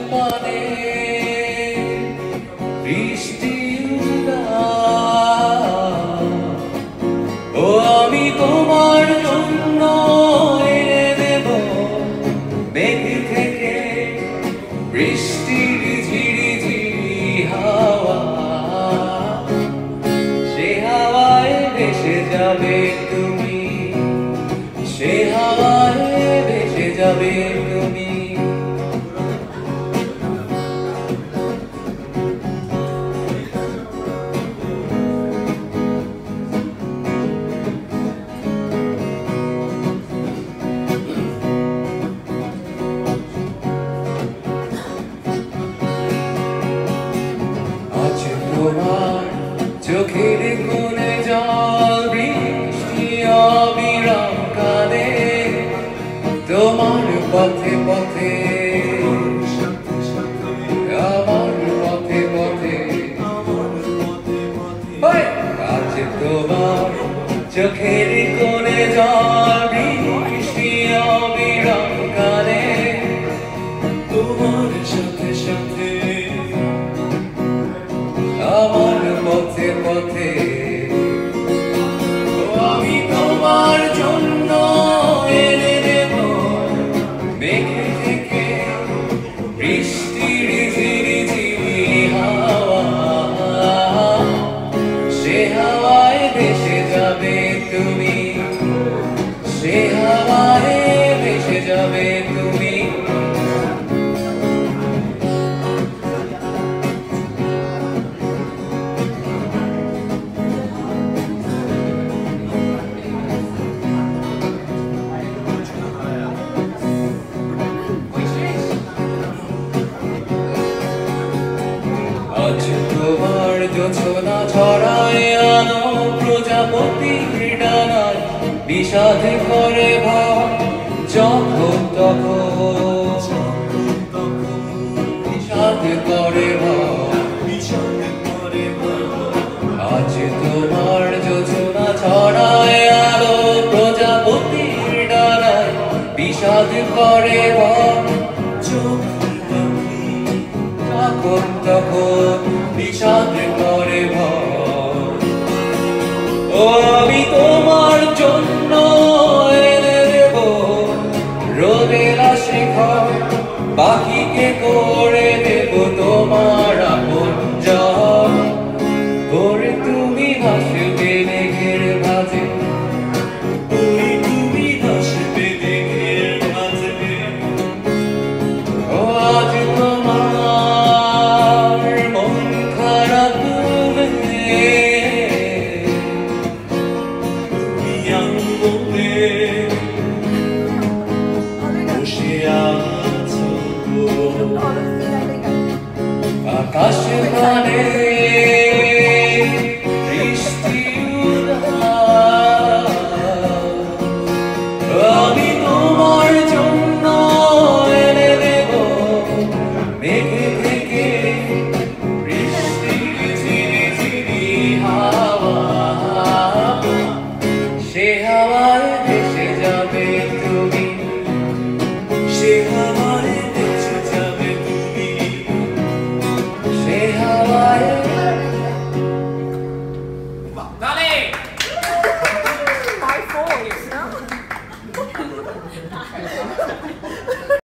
পানে বৃষ্টি ও আমি তোমার জন্য এনে দেব মেঘ থেকে বৃষ্টির ঝিরি ঝিরি হাওয়া সে হাওয়ায় ভেসে যাবে তুমি সে হাওয়ায় ভেসে যাবে তুমি তোমার চোখের কোণে জল বৃষ্টি অবিরাম কাঁদে তোমার পথে পথে আমার পথে পথে আজ তোমার চোখের কোণে জল বৃষ্টি অবিরাম কাঁদে তোমার সাথে সাথে আমার পথে পথে আমি তোমার জন্য এনে দেব মেঘ থেকে বৃষ্টির ঝিরি ঝিরি হাওয়া সে হাওয়ায় ভেসে যাবে তুমি সে হাওয়ায় ভেসে যাবে তুমি আজ তোমার জোছনা ছড়ায় আনো প্রজাপতির ডানায় বিষাদ করে ভয় যখন তখন বিষাদ করে ভয় আজ তোমার জোছনা ছড়ায় আলো প্রজাপতির ডানায় বিষাদ করে ভয় যখন তখন বিষাদ করে ভয় ও আমি তোমার জন্য এনে দেব রোদের শিখর পাখিকে করে দেব তোমার আপনজন করে তুমি ভাসবে মেঘের মাঝে তুমি ভাসবে মেঘের মাঝে ও আজ তোমার মন খারাপ তুমি আঙ্গুলে বসে আছো আকাশ পানে